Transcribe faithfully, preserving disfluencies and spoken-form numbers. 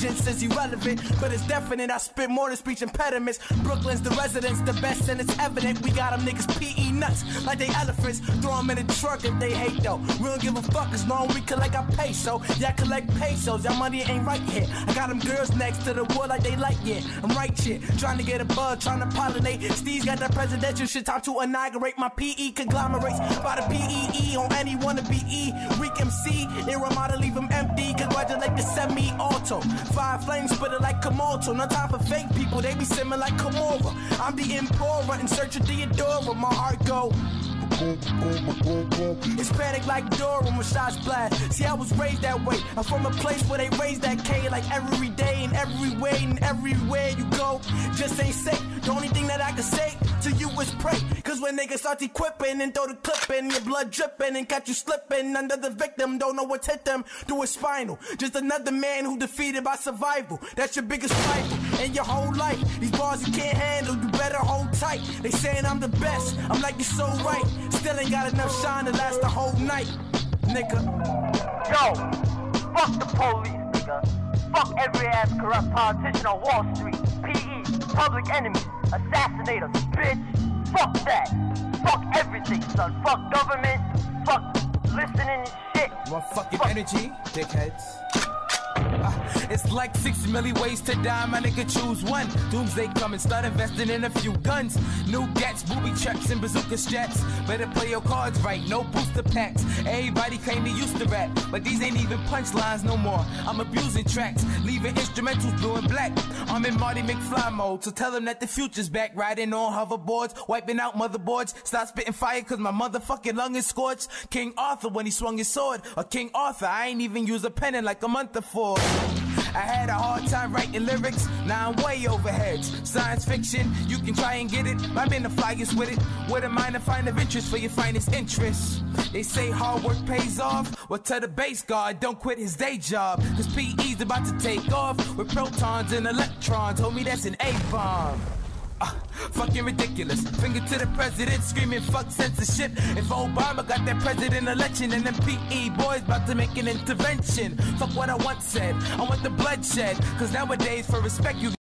intelligence is irrelevant, but it's definite. I spit more than speech impediments. Brooklyn's the residence, the best, and it's evident. We got them niggas P E nuts like they elephants. Throw them in the truck if they hate though. We don't give a fuck as long as we collect our peso. Yeah, I collect pesos, y'all money ain't right here. I got them girls next to the wood like they like, yeah. I'm right here, trying to get a bug, trying to pollinate. Steve's got that presidential shit, time to inaugurate my P E conglomerates. By the P E E on any wannabe E. Weak M C, they run out to leave them empty. Congratulate the semi-auto. Five flames spitter like Komodo. No time for fake people, they be simming like Komora. I'm the Emperor in search of Theodora. My heart go. It's panic like Dora when shots blast. See, I was raised that way. I'm from a place where they raise that K like every day and every way and everywhere you go. Just ain't safe. The only thing that I can say to you is pray. Cause when niggas start equipping and throw the clip in, your blood dripping and catch you slipping under the victim, don't know what's hit them through a spinal. Just another man who defeated by survival. That's your biggest rival in your whole life. These bars you can't handle, you better hold tight. They saying I'm the best, I'm like, you're so right. Still ain't got enough shine to last the whole night, nigga. Yo, fuck the police, nigga. Fuck every ass corrupt politician on Wall Street. P E, public enemy, assassinators, bitch. Fuck that. Fuck everything, son. Fuck government. Fuck listening and shit. Motherfucking fuck energy, dickheads. Uh, it's like six million ways to die, my nigga, choose one. Doomsday coming, start investing in a few guns. New gats, booby traps, and bazooka straps. Better play your cards right, no booster packs. Everybody claim they used to rap, but these ain't even punchlines no more. I'm abusing tracks, leaving instrumentals blue and black. I'm in Marty McFly mode, so tell them that the future's back. Riding on hoverboards, wiping out motherboards. Stop spitting fire cause my motherfucking lung is scorched. King Arthur when he swung his sword, or King Arthur, I ain't even use a pen in like a month before. I had a hard time writing lyrics, now I'm way over heads. Science fiction, you can try and get it, I've been the flyest with it. With a minor find of interest for your finest interests. They say hard work pays off, well tell the base guard don't quit his day job. Cause P E's about to take off with protons and electrons. Homie, that's an A-bomb. Uh, fucking ridiculous. Finger to the president, screaming fuck censorship. If Obama got that president election, and them P E boys about to make an intervention. Fuck what I once said, I want the bloodshed. Cause nowadays for respect you